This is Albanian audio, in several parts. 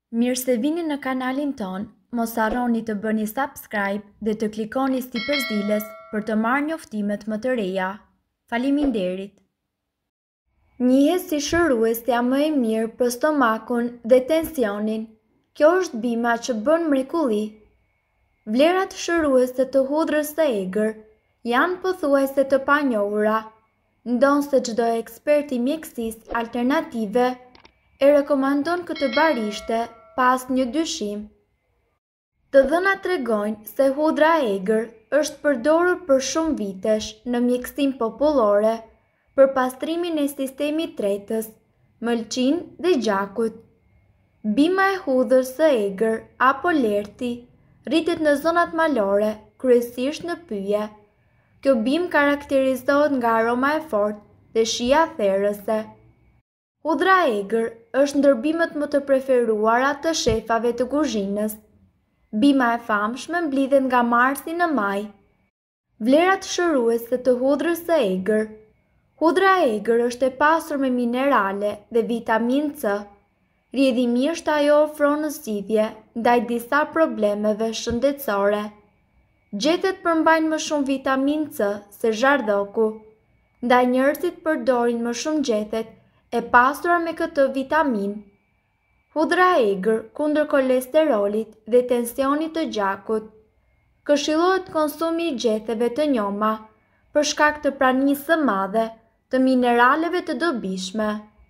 Mirë se vini në kanalin ton, mos harroni të bëni subscribe dhe të klikoni si përzdiles për të marrë njoftimet më të reja. Faleminderit! Njihet si shëruesja më e mirë për stomakun dhe tensionin. Kjo është bima që bën mrekulli. Vlerat shëruese të hudrës së egër janë pothuajse të panjohura, ndonse çdo ekspert i mjekësisë alternative e rekomandon këtë barishte pas një dyshim. Të dhënat tregojnë se hudra e egër është përdorur për shumë vitesh në mjekësinë popullore për pastrimin e sistemit tretës, mëlçin dhe gjakut. Bima e hudrës së egër apo lerti rritet në zonat malore, kryesisht në pyje. Kjo bimë karakterizohet nga aroma e fortë dhe shija therrëse. Hudra e egër është ndër bimët më të preferuara të shefave të kuzhinës. Bima e famshme mblidhet nga marsi në maj. Vlerat shëruese të hudrës së egër. Hudra e egër është e pasur me minerale dhe vitaminë C. Rrjedhimisht ajo ofron zgjidhje ndaj disa problemeve shëndetësore. Gjethet përmbajnë më shumë vitaminë C se zhardhoku, ndaj njerëzit përdorin më shumë gjethet e pasura me këtë vitaminë. Hudra e egër kundër kolesterolit dhe tensionit të gjakut. Këshillohet konsumi i gjetheve të njoma për shkak të pranisë së madhe të mineraleve të dobishme.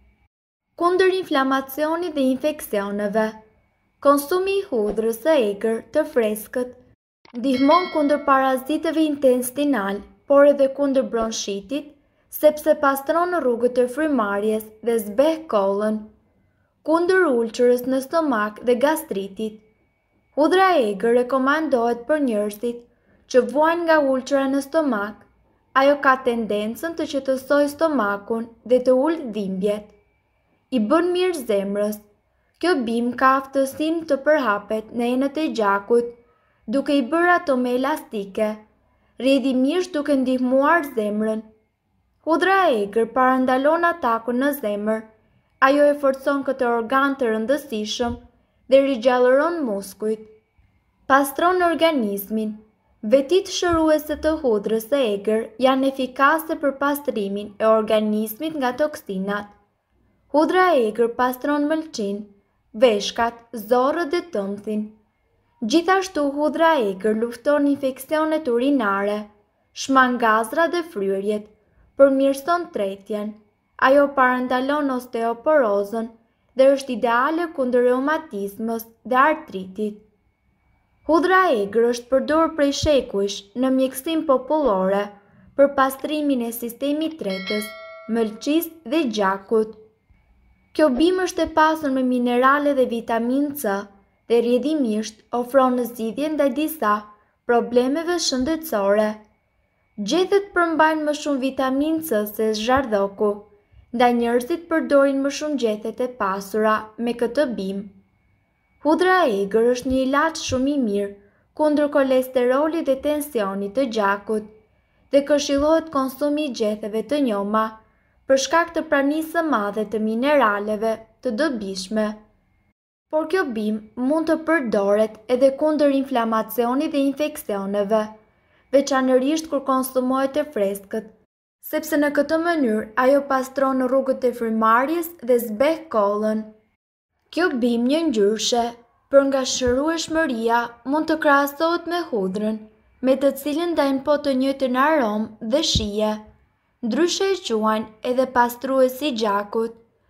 Kundër inflamacionit dhe infeksioneve. Konsumi i hudrës së egër të freskët ndihmon kundër paraziteve intestinal, por edhe kundër bronchitit, sepse pastron rrugët e frymarrjes dhe zbeh kollën. Kundër ulçërës në stomak dhe gastritit. Hudra e egër rekomandohet për njerëzit që vuajnë nga ulçëra në stomak. Ajo ka tendencën të qetësojë stomakun dhe të ulë dhimbjet. I bën mirë zemrës. Kjo bimë ka aftësinë të përhapet në enët e gjakut, duke i bërë ato me elastike, rrjedhimisht duke ndihmuar zemrën. Hudra e egër parandalon atakun në zemër. Ajo e forcon këtë organ të rëndësishëm dhe rigjallëron muskujt. Pastron organizmin. Vetit shëruese të hudrës së egër janë efikase për pastrimin e organizmit nga toksinat. Hudra e egër pastron mëlçin, veshkat, zorrët dhe tëmthin. Gjithashtu hudra e egër lufton infeksionet urinare, shman gazra dhe fryrjet, përmirëson tretjen. Ajo parandalon osteoporozën dhe është ideale kundër reumatizmës dhe artritit. Hudra e egër është përdorur prej shekujsh në mjekësinë popullore për pastrimin e sistemit tretës, mëlçisë dhe gjakut. Kjo bimë është e pasur me minerale dhe vitaminë C dhe rrjedhimisht ofron zgjidhje ndaj disa problemeve shëndetësore. Gjethet përmbajnë më shumë vitaminë C se zhardhoku, ndaj njerëzit përdorin më shumë gjethet e pasura me këtë bimë. Hudra e egër është një ilaç shumë i mirë kundër kolesterolit dhe tensionit të gjakut dhe këshillohet konsumi i gjetheve të njoma për shkak të pranisë së madhe të mineraleve të dobishme. Por kjo bimë mund të përdoret edhe kundër inflamacionit dhe infeksioneve, veçanërisht kur konsumohet e freskët, sepse në këtë mënyrë ajo pastron rrugët e frymarrjes dhe zbeh kollën. Kjo bimë njëngjyrshe, për nga shërueshmëria mund të krahasohet me hudrën, me të cilën ndajnë po të njëjtën aromë dhe shije. Ndryshe e quajnë edhe pastruesi i gjakut.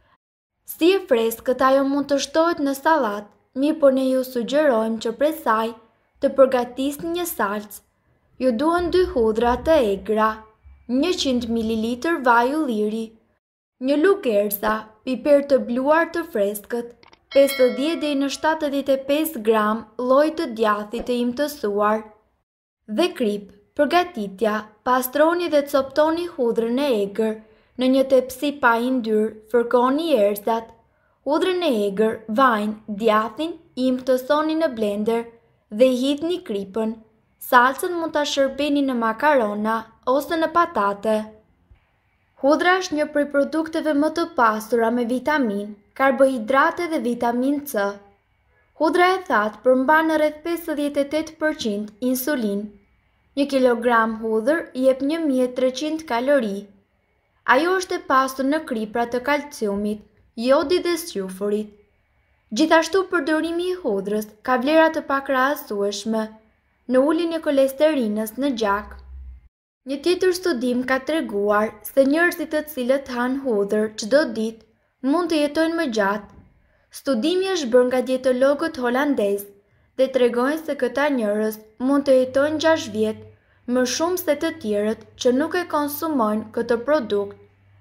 Si e freskët ajo mund të shtohet në sallatë, mirë po ne ju sugjerojmë që prej saj të përgatisni një salcë. Ju duhen 2 hudra të egra, 100 ml vaj ulliri, një lugë erza, piper të bluar të freskët, 50 deri në 75 gram lloj të djathit të imtësuar. Dhe krip. Përgatitja: pastroni dhe coptoni hudrën e egër në një tepsi pa i ndyrë, fërkoni erzat, hudrën e egër, vajin, djathin, i imtësoni në blender dhe i hidhni kripën. Salcën mund ta shërbeni në makarona ose në patate. Hudra është një prej produkteve më të pasura me vitaminë, karbohidrate dhe vitaminë C. Hudra e thatë përmban rreth 58% insulin. 1 kilogram hudhër jep 1300 kalori. Ajo është e pasur në kripra të kalciumit, jodit dhe sjufurit. Gjithashtu përdorimi i hudrës ka vlera të pakrahasueshme në uljen e kolesterinës në gjak. Një tjetër studim ka treguar se njerëzit të cilët han hudhër çdo ditë mund të jetojnë më gjatë. Studimi është bërë nga dietologët holandezë dhe tregojnë se këta njerëz mund të jetojnë 6 vjet më shumë se të tjerët që nuk e konsumojnë këtë produkt.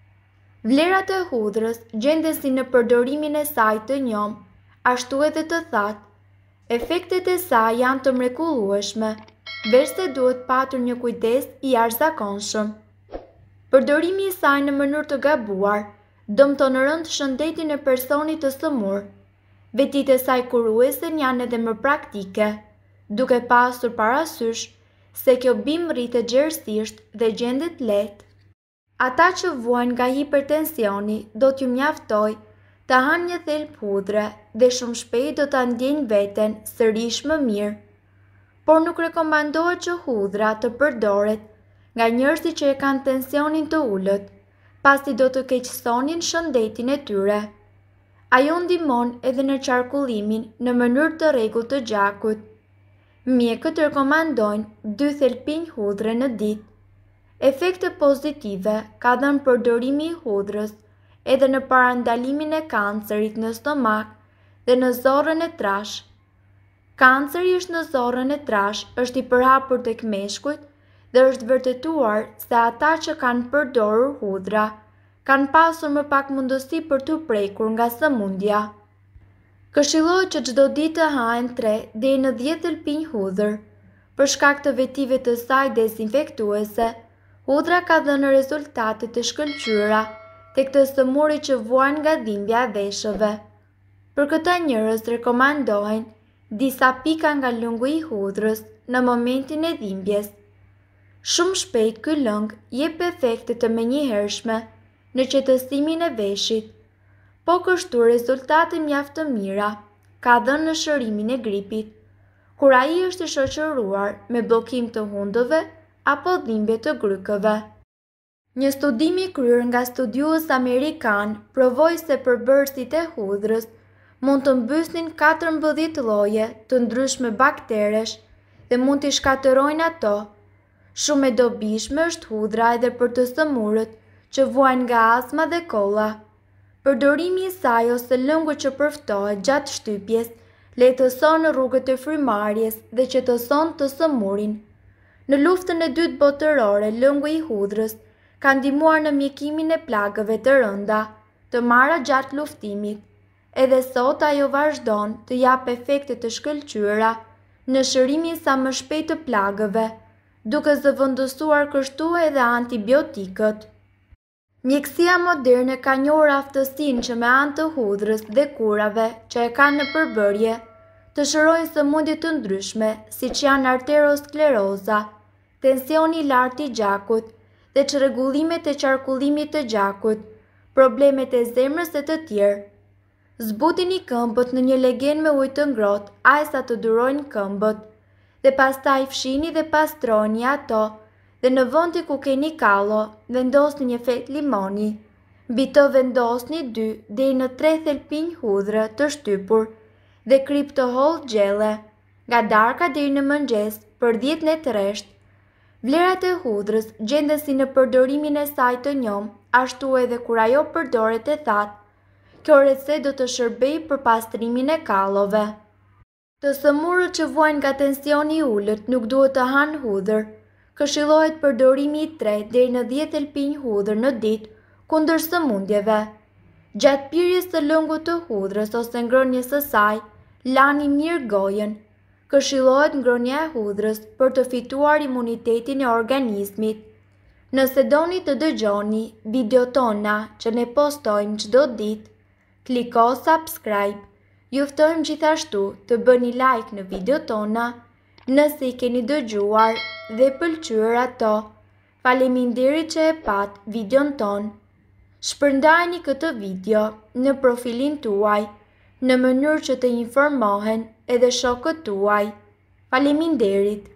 Vlerat e hudrës gjendesi në përdorimin e saj të njom, ashtu edhe të thatë. Efektet e saj janë të mrekullueshme, veçse duhet patur një kujdes i jashtëzakonshëm. Përdorimi i saj në mënyrë të gabuar dëmton rënd shëndetin e personit të sëmur. Vetitë e saj kuruese janë edhe më praktike, duke pasur parasysh se kjo bim rritet gjerësisht dhe gjendet lehtë. Ata që vuajnë nga hipertensioni do t'ju mjaftoj të hanë një thelb hudre dhe shumë shpejt do ta ndjejnë veten sërish më mirë. Por nuk rekomandohet që hudra të përdoret nga njerëzit që e kanë tensionin të ulët, pasi do të keqësonin shëndetin e tyre. Ajo ndihmon edhe në qarkullimin në mënyrë të rregullt të gjakut. Mjekët rekomandojnë 2 thelpinj hudre në ditë. Efekte pozitive ka dhënë përdorimi i hudrës edhe në parandalimin e kancerit në stomak dhe në zorrën e trash. Kanceri në zorrën e trash është i përhapur tek meshkujt dhe është vërtetuar se ata që kanë përdorur hudra kanë pasur më pak mundësi për t'u prekur nga sëmundja. Këshillohet që çdo ditë të hahen 3 deri në 10 thelpinj hudhër. Për shkak të vetive të saj dezinfektuese, hudra ka dhënë rezultate të shkëlqyera tek të sëmurit që vuajnë nga dhimbja e veshëve. Për këta njerëz rekomandohen disa pika nga lëngu i hudrës në momentin e dhimbjes. Shumë shpejt ky lëng jep efekte të menjëhershme në qetësimin e veshit, po kështu rezultate mjaft të mira ka dhënë në shërimin e gripit, kur ai është i shoqëruar me bllokim të hundëve apo dhimbje të grykëve. Një studim i kryer nga studiues amerikan provoi se përbërësit e hudrës mund të mbysnin 14 lloje të ndryshme bakteresh dhe mund t'i shkatërrojnë ato. Shumë e dobishme është hudra edhe për të sëmurët që vuajnë nga astma dhe kolla. Përdorimi i saj ose lëngu që përftohet gjatë shtypjes lehtëson rrugët e frymarrjes dhe qetëson të sëmurin. Në luftën e dytë botërore, lëngu i hudrës ka ndihmuar në mjekimin e plagëve të rënda, të marra gjatë luftimit. Edhe sot ajo vazhdon të jap efekte të shkëlqyera në shërimin sa më shpejt të plagëve, duke zëvendësuar kështu edhe antibiotikët. Mjekësia moderne ka njohur aftësinë që me anë të hudrës dhe kurave që e kanë në përbërje të shërojnë sëmundje të ndryshme, siç janë arterioskleroza, tensioni i lartë i gjakut dhe çrregullimet e qarkullimit të gjakut, problemet e zemrës e të tjerë. Zbutini këmbët në një legen me ujë të ngrohtë, ajsa të durojnë këmbët, dhe pastaj fshini dhe pastroni ato, dhe në vendi ku keni kallo, vendosni një fet limoni. Mbi të vendosni 2 deri në 3 thelpinj hudhre të shtypur dhe krip të hollë gjelle, nga darka deri në mëngjes për 10 net rresht. Vlerat e hudrës gjendesi në përdorimin e saj të njom, ashtu edhe kur ajo përdoret e thatë. Kjo recetë do të shërbejë për pastrimin e kallove. Të sëmurët që vuajnë nga tensioni i ulët nuk duhet të hanë hudhër. Këshillohet përdorimi i 3 deri në 10 thelpinj hudhër në ditë kundër sëmundjeve. Gjatë pirjes së lëngut të hudrës ose ngrënies së saj, lani mirë gojën. Këshillohet ngrënia e hudrës për të fituar imunitetin e organizmit. Nëse doni të dëgjoni video tona që ne postojmë çdo ditë, kliko subscribe. Ju ftojmë gjithashtu të bëni like në video tona nëse i keni dëgjuar dhe pëlqyer ato. Faleminderit që e pat videon ton. Shpërndajni këtë video në profilin tuaj në mënyrë që të informohen edhe shokët tuaj. Faleminderit!